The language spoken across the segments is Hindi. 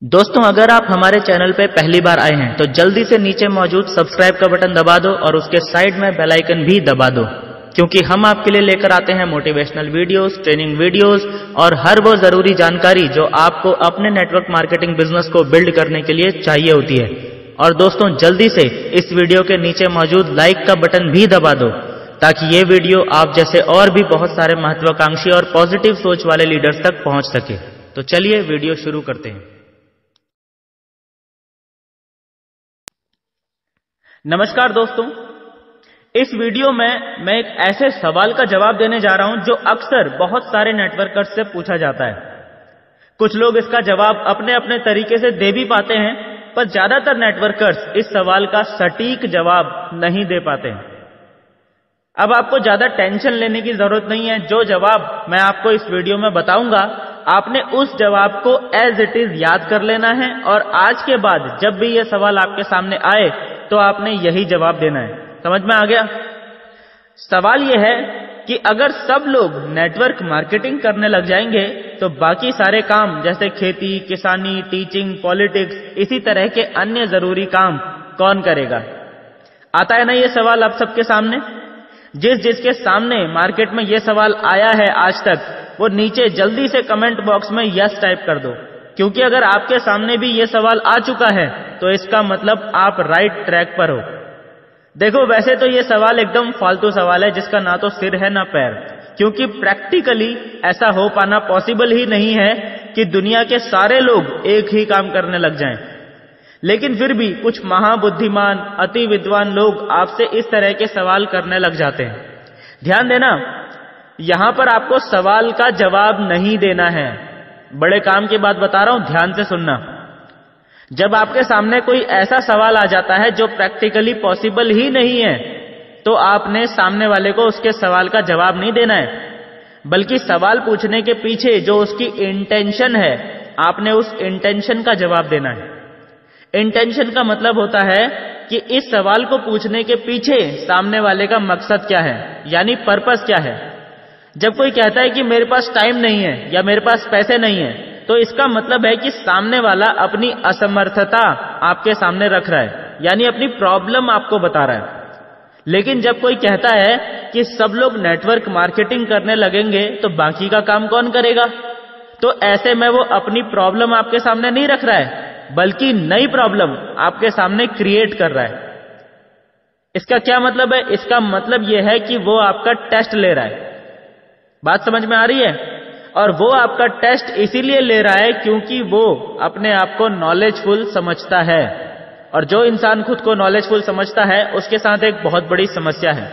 दोस्तों, अगर आप हमारे चैनल पे पहली बार आए हैं तो जल्दी से नीचे मौजूद सब्सक्राइब का बटन दबा दो और उसके साइड में बेल आइकन भी दबा दो, क्योंकि हम आपके लिए लेकर आते हैं मोटिवेशनल वीडियोस, ट्रेनिंग वीडियोस और हर वो जरूरी जानकारी जो आपको अपने नेटवर्क मार्केटिंग बिजनेस को बिल्ड करने के लिए चाहिए होती है। और दोस्तों, जल्दी से इस वीडियो के नीचे मौजूद लाइक का बटन भी दबा दो ताकि ये वीडियो आप जैसे और भी बहुत सारे महत्वाकांक्षी और पॉजिटिव सोच वाले लीडर्स तक पहुंच सके। तो चलिए वीडियो शुरू करते हैं। नमस्कार दोस्तों, इस वीडियो में मैं एक ऐसे सवाल का जवाब देने जा रहा हूं जो अक्सर बहुत सारे नेटवर्कर्स से पूछा जाता है। कुछ लोग इसका जवाब अपने अपने तरीके से दे भी पाते हैं, पर ज्यादातर नेटवर्कर्स इस सवाल का सटीक जवाब नहीं दे पाते हैं। अब आपको ज्यादा टेंशन लेने की जरूरत नहीं है। जो जवाब मैं आपको इस वीडियो में बताऊंगा, आपने उस जवाब को एज इट इज याद कर लेना है और आज के बाद जब भी यह सवाल आपके सामने आए तो आपने यही जवाब देना है। समझ में आ गया? सवाल यह है कि अगर सब लोग नेटवर्क मार्केटिंग करने लग जाएंगे तो बाकी सारे काम जैसे खेती, किसानी, टीचिंग, पॉलिटिक्स, इसी तरह के अन्य जरूरी काम कौन करेगा? आता है ना ये सवाल आप सबके सामने? जिसके सामने मार्केट में ये सवाल आया है आज तक, वो नीचे जल्दी से कमेंट बॉक्स में यस टाइप कर दो, क्योंकि अगर आपके सामने भी ये सवाल आ चुका है तो इसका मतलब आप राइट ट्रैक पर हो। देखो, वैसे तो ये सवाल एकदम फालतू सवाल है जिसका ना तो सिर है ना पैर, क्योंकि प्रैक्टिकली ऐसा हो पाना पॉसिबल ही नहीं है कि दुनिया के सारे लोग एक ही काम करने लग जाएं। लेकिन फिर भी कुछ महाबुद्धिमान, अति विद्वान लोग आपसे इस तरह के सवाल करने लग जाते हैं। ध्यान देना, यहां पर आपको सवाल का जवाब नहीं देना है। बड़े काम की बात बता रहा हूं, ध्यान से सुनना। जब आपके सामने कोई ऐसा सवाल आ जाता है जो प्रैक्टिकली पॉसिबल ही नहीं है, तो आपने सामने वाले को उसके सवाल का जवाब नहीं देना है, बल्कि सवाल पूछने के पीछे जो उसकी इंटेंशन है, आपने उस इंटेंशन का जवाब देना है। इंटेंशन का मतलब होता है कि इस सवाल को पूछने के पीछे सामने वाले का मकसद क्या है, यानी पर्पस क्या है। जब कोई कहता है कि मेरे पास टाइम नहीं है या मेरे पास पैसे नहीं है, तो इसका मतलब है कि सामने वाला अपनी असमर्थता आपके सामने रख रहा है, यानी अपनी प्रॉब्लम आपको बता रहा है। लेकिन जब कोई कहता है कि सब लोग नेटवर्क मार्केटिंग करने लगेंगे तो बाकी का काम कौन करेगा, तो ऐसे में वो अपनी प्रॉब्लम आपके सामने नहीं रख रहा है, बल्कि नई प्रॉब्लम आपके सामने क्रिएट कर रहा है। इसका क्या मतलब है? इसका मतलब यह है कि वो आपका टेस्ट ले रहा है। बात समझ में आ रही है? और वो आपका टेस्ट इसीलिए ले रहा है क्योंकि वो अपने आप को नॉलेजफुल समझता है, और जो इंसान खुद को नॉलेजफुल समझता है उसके साथ एक बहुत बड़ी समस्या है।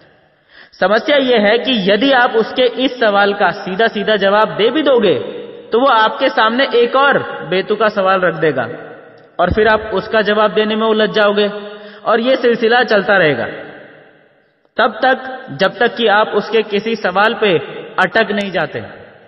समस्या यह है कि यदि आप उसके इस सवाल का सीधा सीधा जवाब दे भी दोगे तो वो आपके सामने एक और बेतुका सवाल रख देगा और फिर आप उसका जवाब देने में उलझ जाओगे, और ये सिलसिला चलता रहेगा तब तक जब तक कि आप उसके किसी सवाल पे अटक नहीं जाते।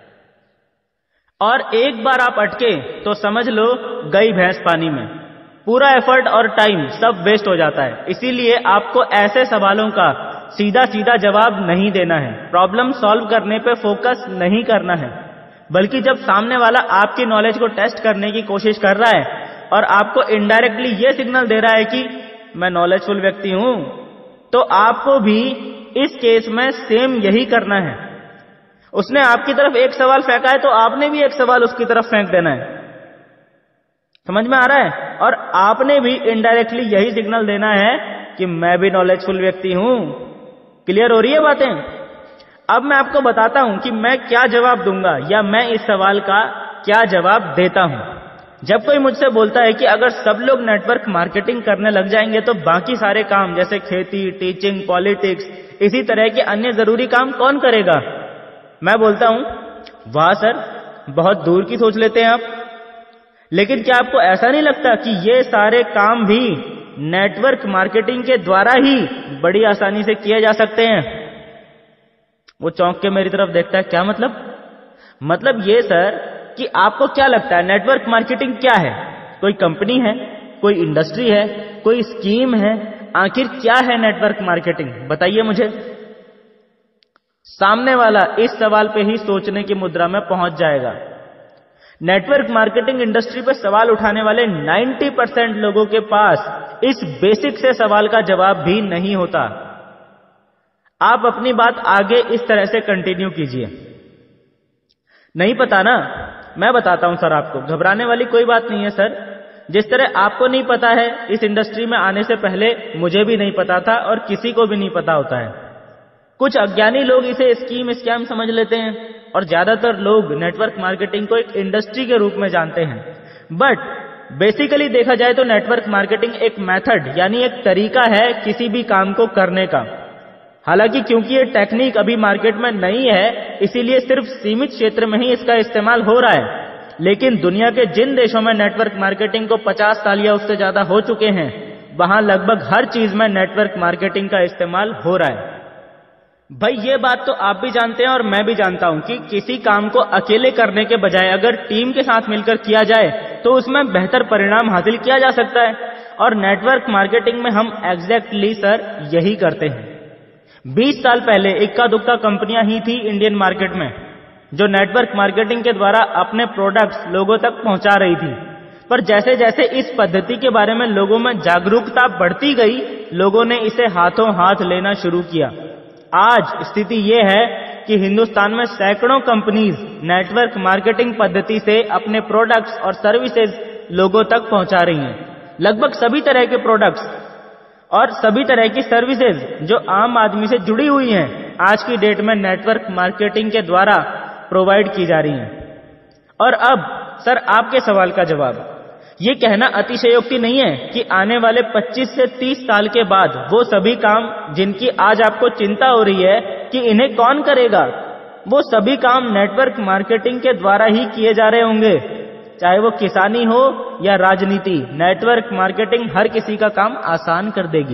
और एक बार आप अटके तो समझ लो गई भैंस पानी में, पूरा एफर्ट और टाइम सब वेस्ट हो जाता है। इसीलिए आपको ऐसे सवालों का सीधा सीधा जवाब नहीं देना है, प्रॉब्लम सॉल्व करने पे फोकस नहीं करना है, बल्कि जब सामने वाला आपकी नॉलेज को टेस्ट करने की कोशिश कर रहा है और आपको इनडायरेक्टली ये सिग्नल दे रहा है कि मैं नॉलेजफुल व्यक्ति हूं, तो आपको भी इस केस में सेम यही करना है। उसने आपकी तरफ एक सवाल फेंका है तो आपने भी एक सवाल उसकी तरफ फेंक देना है। समझ में आ रहा है? और आपने भी इनडायरेक्टली यही सिग्नल देना है कि मैं भी नॉलेजफुल व्यक्ति हूं। क्लियर हो रही है बातें? अब मैं आपको बताता हूं कि मैं क्या जवाब दूंगा या मैं इस सवाल का क्या जवाब देता हूं। जब कोई मुझसे बोलता है कि अगर सब लोग नेटवर्क मार्केटिंग करने लग जाएंगे तो बाकी सारे काम जैसे खेती, टीचिंग, पॉलिटिक्स, इसी तरह के अन्य जरूरी काम कौन करेगा, मैं बोलता हूं, वाह सर, बहुत दूर की सोच लेते हैं आप। लेकिन क्या आपको ऐसा नहीं लगता कि ये सारे काम भी नेटवर्क मार्केटिंग के द्वारा ही बड़ी आसानी से किए जा सकते हैं? वो चौंक के मेरी तरफ देखता है। क्या मतलब? मतलब ये सर कि आपको क्या लगता है नेटवर्क मार्केटिंग क्या है? कोई कंपनी है, कोई इंडस्ट्री है, कोई स्कीम है? आखिर क्या है नेटवर्क मार्केटिंग, बताइए मुझे। सामने वाला इस सवाल पे ही सोचने की मुद्रा में पहुंच जाएगा। नेटवर्क मार्केटिंग इंडस्ट्री पर सवाल उठाने वाले 90% लोगों के पास इस बेसिक से सवाल का जवाब भी नहीं होता। आप अपनी बात आगे इस तरह से कंटिन्यू कीजिए। नहीं पता ना, मैं बताता हूं सर आपको, घबराने वाली कोई बात नहीं है सर। जिस तरह आपको नहीं पता है, इस इंडस्ट्री में आने से पहले मुझे भी नहीं पता था और किसी को भी नहीं पता होता है। कुछ अज्ञानी लोग इसे स्कैम समझ लेते हैं और ज्यादातर लोग नेटवर्क मार्केटिंग को एक इंडस्ट्री के रूप में जानते हैं। बट बेसिकली देखा जाए तो नेटवर्क मार्केटिंग एक मेथड यानी एक तरीका है किसी भी काम को करने का। हालांकि क्योंकि ये टेक्निक अभी मार्केट में नहीं है, इसीलिए सिर्फ सीमित क्षेत्र में ही इसका इस्तेमाल हो रहा है। लेकिन दुनिया के जिन देशों में नेटवर्क मार्केटिंग को 50 साल या उससे ज्यादा हो चुके हैं, वहां लगभग हर चीज में नेटवर्क मार्केटिंग का इस्तेमाल हो रहा है। भाई ये बात तो आप भी जानते हैं और मैं भी जानता हूं कि किसी काम को अकेले करने के बजाय अगर टीम के साथ मिलकर किया जाए तो उसमें बेहतर परिणाम हासिल किया जा सकता है। और नेटवर्क मार्केटिंग में हम एग्जैक्टली सर यही करते हैं। 20 साल पहले इक्का दुक्का कंपनियां ही थी इंडियन मार्केट में जो नेटवर्क मार्केटिंग के द्वारा अपने प्रोडक्ट्स लोगों तक पहुंचा रही थी। पर जैसे जैसे इस पद्धति के बारे में लोगों में जागरूकता बढ़ती गई, लोगों ने इसे हाथों हाथ लेना शुरू किया। आज स्थिति यह है कि हिंदुस्तान में सैकड़ों कंपनीज नेटवर्क मार्केटिंग पद्धति से अपने प्रोडक्ट्स और सर्विसेज लोगों तक पहुंचा रही हैं। लगभग सभी तरह के प्रोडक्ट्स और सभी तरह की सर्विसेज जो आम आदमी से जुड़ी हुई हैं, आज की डेट में नेटवर्क मार्केटिंग के द्वारा प्रोवाइड की जा रही हैं। और अब सर आपके सवाल का जवाब, ये कहना अतिशयोक्ति नहीं है कि आने वाले 25 से 30 साल के बाद वो सभी काम जिनकी आज आपको चिंता हो रही है कि इन्हें कौन करेगा, वो सभी काम नेटवर्क मार्केटिंग के द्वारा ही किए जा रहे होंगे। चाहे वो किसानी हो या राजनीति, नेटवर्क मार्केटिंग हर किसी का काम आसान कर देगी।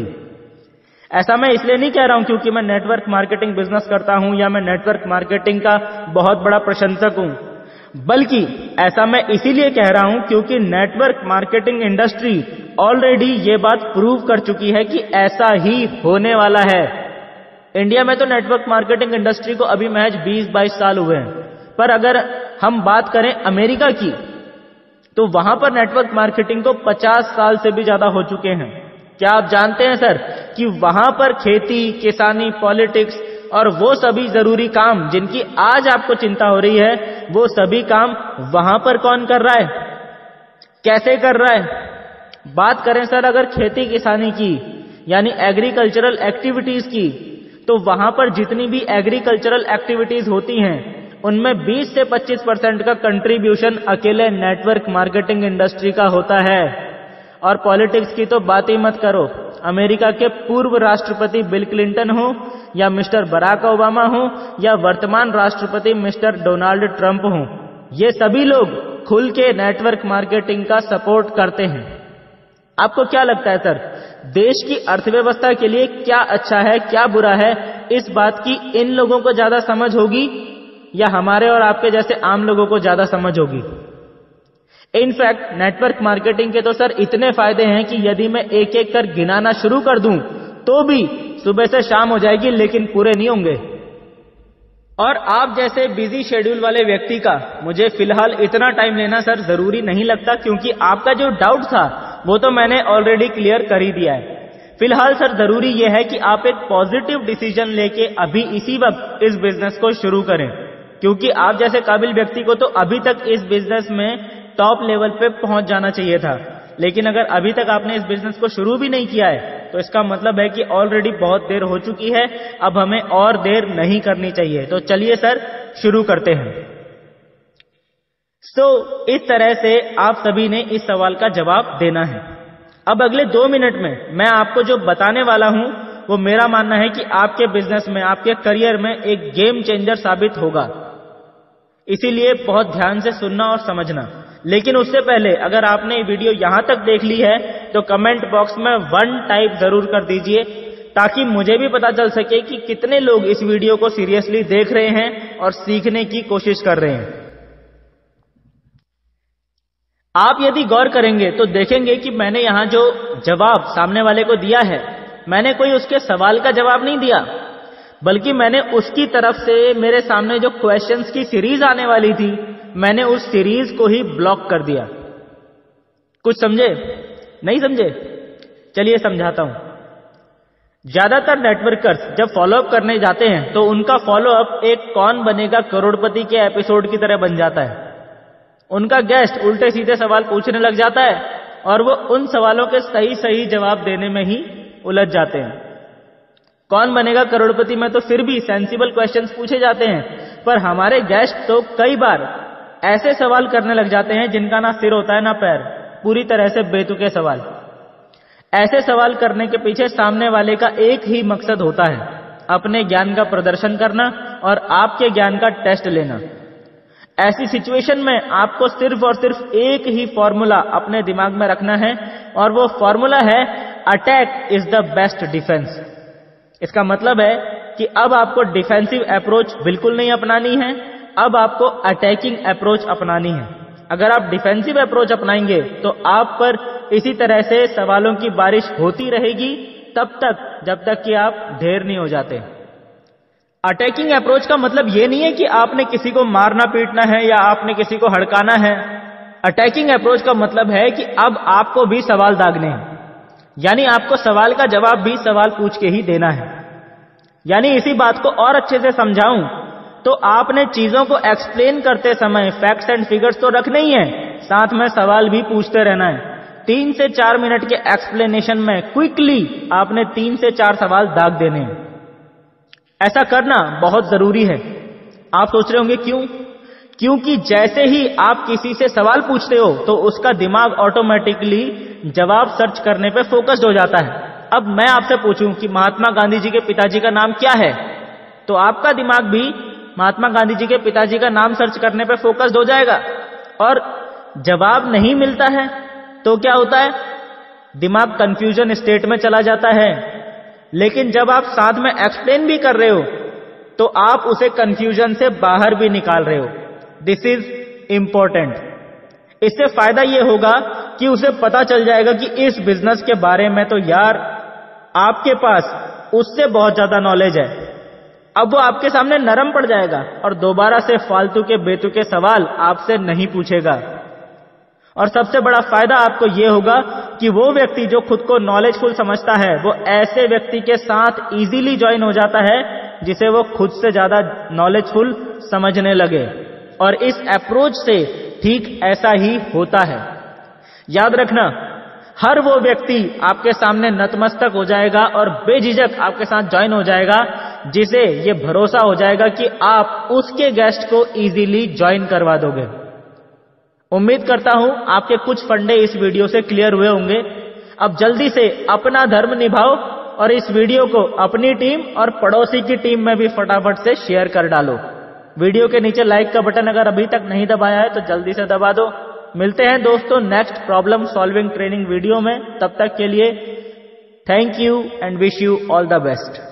ऐसा मैं इसलिए नहीं कह रहा हूं क्योंकि मैं नेटवर्क मार्केटिंग बिजनेस करता हूं या मैं नेटवर्क मार्केटिंग का बहुत बड़ा प्रशंसक हूं, बल्कि ऐसा मैं इसीलिए कह रहा हूं क्योंकि नेटवर्क मार्केटिंग इंडस्ट्री ऑलरेडी ये बात प्रूव कर चुकी है कि ऐसा ही होने वाला है। इंडिया में तो नेटवर्क मार्केटिंग इंडस्ट्री को अभी महज 20-22 साल हुए हैं, पर अगर हम बात करें अमेरिका की तो वहां पर नेटवर्क मार्केटिंग को 50 साल से भी ज्यादा हो चुके हैं। क्या आप जानते हैं सर कि वहां पर खेती, किसानी, पॉलिटिक्स और वो सभी जरूरी काम जिनकी आज आपको चिंता हो रही है, वो सभी काम वहां पर कौन कर रहा है, कैसे कर रहा है? बात करें सर अगर खेती किसानी की यानी एग्रीकल्चरल एक्टिविटीज की, तो वहां पर जितनी भी एग्रीकल्चरल एक्टिविटीज होती हैं उनमें 20 से 25% का कंट्रीब्यूशन अकेले नेटवर्क मार्केटिंग इंडस्ट्री का होता है। और पॉलिटिक्स की तो बात ही मत करो। अमेरिका के पूर्व राष्ट्रपति बिल क्लिंटन हो या मिस्टर बराक ओबामा हो या वर्तमान राष्ट्रपति मिस्टर डोनाल्ड ट्रंप हो, ये सभी लोग खुल के नेटवर्क मार्केटिंग का सपोर्ट करते हैं। आपको क्या लगता है सर, देश की अर्थव्यवस्था के लिए क्या अच्छा है, क्या बुरा है, इस बात की इन लोगों को ज्यादा समझ होगी या हमारे और आपके जैसे आम लोगों को ज्यादा समझ होगी? इनफैक्ट नेटवर्क मार्केटिंग के तो सर इतने फायदे हैं कि यदि मैं एक एक कर गिनाना शुरू कर दूं तो भी सुबह से शाम हो जाएगी, लेकिन पूरे नहीं होंगे। और आप जैसे बिजी शेड्यूल वाले व्यक्ति का मुझे फिलहाल इतना टाइम लेना सर जरूरी नहीं लगता, क्योंकि आपका जो डाउट था वो तो मैंने ऑलरेडी क्लियर कर ही दिया है। फिलहाल सर जरूरी यह है कि आप एक पॉजिटिव डिसीजन लेके अभी इसी वक्त इस बिजनेस को शुरू करें, क्योंकि आप जैसे काबिल व्यक्ति को तो अभी तक इस बिजनेस में टॉप लेवल पे पहुंच जाना चाहिए था। लेकिन अगर अभी तक आपने इस बिजनेस को शुरू भी नहीं किया है तो इसका मतलब है कि ऑलरेडी बहुत देर हो चुकी है, अब हमें और देर नहीं करनी चाहिए। तो चलिए सर शुरू करते हैं। इस तरह से आप सभी ने इस सवाल का जवाब देना है। अब अगले 2 मिनट में मैं आपको जो बताने वाला हूं वो मेरा मानना है कि आपके बिजनेस में, आपके करियर में एक गेम चेंजर साबित होगा। इसीलिए बहुत ध्यान से सुनना और समझना। लेकिन उससे पहले अगर आपने वीडियो यहां तक देख ली है तो कमेंट बॉक्स में 1 टाइप जरूर कर दीजिए, ताकि मुझे भी पता चल सके कि कितने लोग इस वीडियो को सीरियसली देख रहे हैं और सीखने की कोशिश कर रहे हैं। आप यदि गौर करेंगे तो देखेंगे कि मैंने यहां जो जवाब सामने वाले को दिया है, मैंने कोई उसके सवाल का जवाब नहीं दिया। बल्कि मैंने उसकी तरफ से मेरे सामने जो क्वेश्चंस की सीरीज आने वाली थी, मैंने उस सीरीज को ही ब्लॉक कर दिया। कुछ समझे? नहीं समझे? चलिए समझाता हूं। ज्यादातर नेटवर्कर्स जब फॉलोअप करने जाते हैं तो उनका फॉलोअप एक कौन बनेगा करोड़पति के एपिसोड की तरह बन जाता है। उनका गेस्ट उल्टे सीधे सवाल पूछने लग जाता है और वो उन सवालों के सही सही जवाब देने में ही उलझ जाते हैं। कौन बनेगा करोड़पति में तो फिर भी सेंसिबल क्वेश्चंस पूछे जाते हैं, पर हमारे गेस्ट तो कई बार ऐसे सवाल करने लग जाते हैं जिनका ना सिर होता है ना पैर, पूरी तरह से बेतुके सवाल। ऐसे सवाल करने के पीछे सामने वाले का एक ही मकसद होता है, अपने ज्ञान का प्रदर्शन करना और आपके ज्ञान का टेस्ट लेना। ऐसी सिचुएशन में आपको सिर्फ और सिर्फ एक ही फॉर्मूला अपने दिमाग में रखना है और वो फॉर्मूला है attack is the best defence. इसका मतलब है कि अब आपको डिफेंसिव अप्रोच बिल्कुल नहीं अपनानी है, अब आपको अटैकिंग अप्रोच अपनानी है। अगर आप डिफेंसिव अप्रोच अपनाएंगे तो आप पर इसी तरह से सवालों की बारिश होती रहेगी तब तक जब तक कि आप ढेर नहीं हो जाते। अटैकिंग अप्रोच का मतलब यह नहीं है कि आपने किसी को मारना पीटना है या आपने किसी को हड़काना है। अटैकिंग अप्रोच का मतलब है कि अब आपको भी सवाल दागने हैं, यानी आपको सवाल का जवाब भी सवाल पूछ के ही देना है। यानी इसी बात को और अच्छे से समझाऊं तो आपने चीजों को एक्सप्लेन करते समय फैक्ट्स एंड फिगर्स तो रखने ही है, साथ में सवाल भी पूछते रहना है। 3 से 4 मिनट के एक्सप्लेनेशन में क्विकली आपने 3 से 4 सवाल दाग देने हैं। ऐसा करना बहुत जरूरी है। आप सोच रहे होंगे क्यों? क्योंकि जैसे ही आप किसी से सवाल पूछते हो तो उसका दिमाग ऑटोमेटिकली जवाब सर्च करने पे फोकस्ड हो जाता है। अब मैं आपसे पूछूं कि महात्मा गांधी जी के पिताजी का नाम क्या है, तो आपका दिमाग भी महात्मा गांधी जी के पिताजी का नाम सर्च करने पे फोकस्ड हो जाएगा। और जवाब नहीं मिलता है तो क्या होता है? दिमाग कंफ्यूजन स्टेट में चला जाता है। लेकिन जब आप साथ में एक्सप्लेन भी कर रहे हो तो आप उसे कंफ्यूजन से बाहर भी निकाल रहे हो। This is important. इससे फायदा यह होगा कि उसे पता चल जाएगा कि इस बिजनेस के बारे में तो यार आपके पास उससे बहुत ज्यादा नॉलेज है। अब वो आपके सामने नरम पड़ जाएगा और दोबारा से फालतू के बेतुके सवाल आपसे नहीं पूछेगा। और सबसे बड़ा फायदा आपको यह होगा कि वो व्यक्ति जो खुद को नॉलेजफुल समझता है वो ऐसे व्यक्ति के साथ इजीली ज्वाइन हो जाता है जिसे वो खुद से ज्यादा नॉलेजफुल समझने लगे। और इस अप्रोच से ठीक ऐसा ही होता है। याद रखना, हर वो व्यक्ति आपके सामने नतमस्तक हो जाएगा और बेझिझक आपके साथ ज्वाइन हो जाएगा जिसे ये भरोसा हो जाएगा कि आप उसके गेस्ट को इजीली ज्वाइन करवा दोगे। उम्मीद करता हूं आपके कुछ फंडे इस वीडियो से क्लियर हुए होंगे। अब जल्दी से अपना धर्म निभाओ और इस वीडियो को अपनी टीम और पड़ोसी की टीम में भी फटाफट से शेयर कर डालो। वीडियो के नीचे लाइक का बटन अगर अभी तक नहीं दबाया है तो जल्दी से दबा दो। मिलते हैं दोस्तों next problem solving training video में। तब तक के लिए thank you and wish you all the best.